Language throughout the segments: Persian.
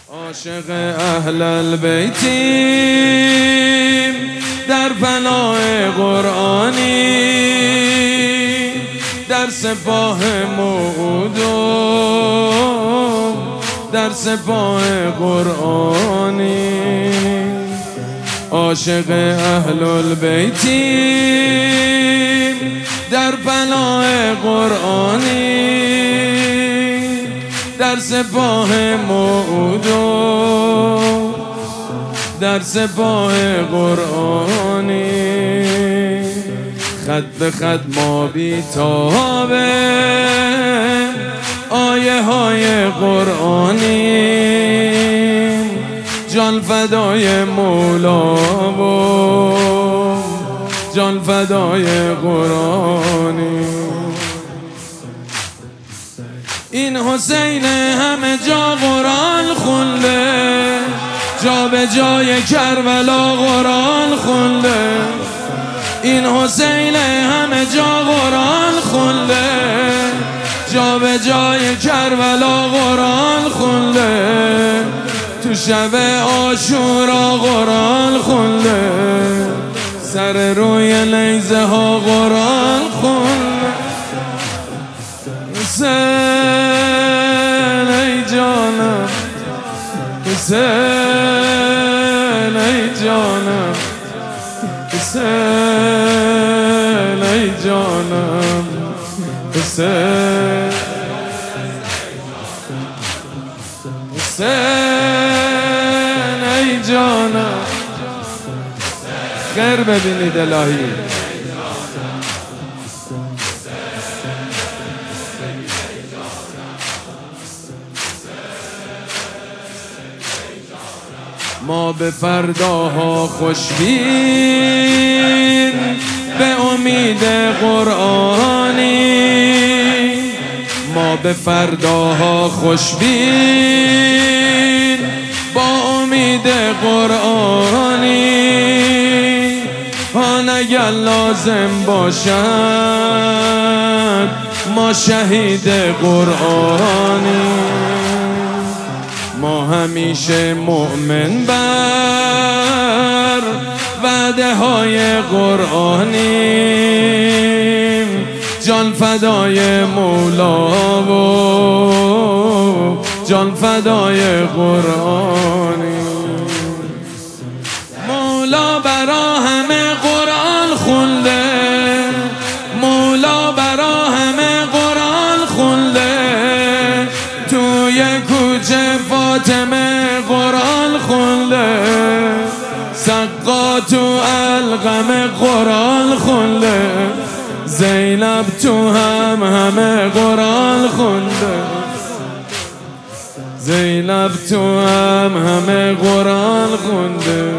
عاشق اهل البیتیم در پناه قرآنی، در سپاه موعودم در سپاه قرآنی. عاشق اهل البیتیم در پناه قرآنی، در سپاه موعودم در سپاه قرآنی. خط به خط ما بیتابه آیه های قرآنی، جان فدای مولا و جان فدای قرآنی. این حسین همه جا قرآن خونده، جا به جای کربلا قرآن خونده. این حسین همه جا قرآن خونده، جا به جای کربلا قرآن خونده. تو شب عاشورا قرآن خونده، سر روی نیزه ها قرآن خونده. حسین ای جانم، حسین ای جانم، حسین ای جانم، حسین حسین ای جانم. خیر ببینید الهی. ما به فرداها خوشبین به امید قرآنی، ما به فرداها خوشبین با امید قرآنی. آن اگر لازم باشد ما شهید قرآنی، ما همیشه مؤمن بر وعده های قرآنیم، جان فدای مولا و جان فدای قرآنی. مولا برا همه قرآن خونده، مولا برا همه قرآن خونده. توی کوچه فاطمه قرآن خونده، سقا تو القم قرآن خونده. زینب تو همه قرآن خونده، زینب تو همه قرآن خونده.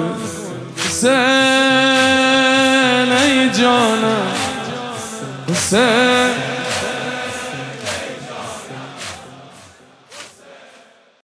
حسین ای جانم، حسین